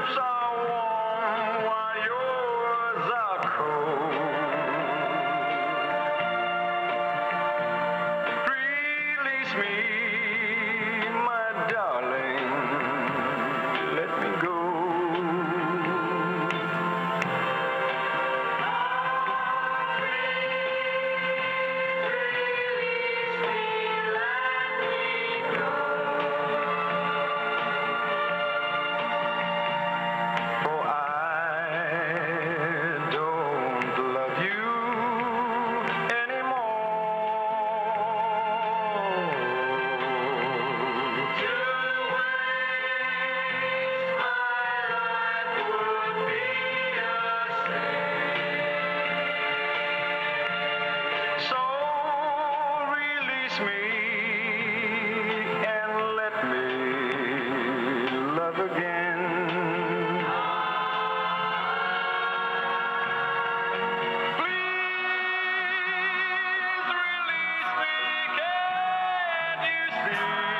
lips are warm while yours are cold. Release me, my darling, let me go. For I don't love you anymore. To waste my life would be a sin. So release me and let me love again. Please release me, can't you see?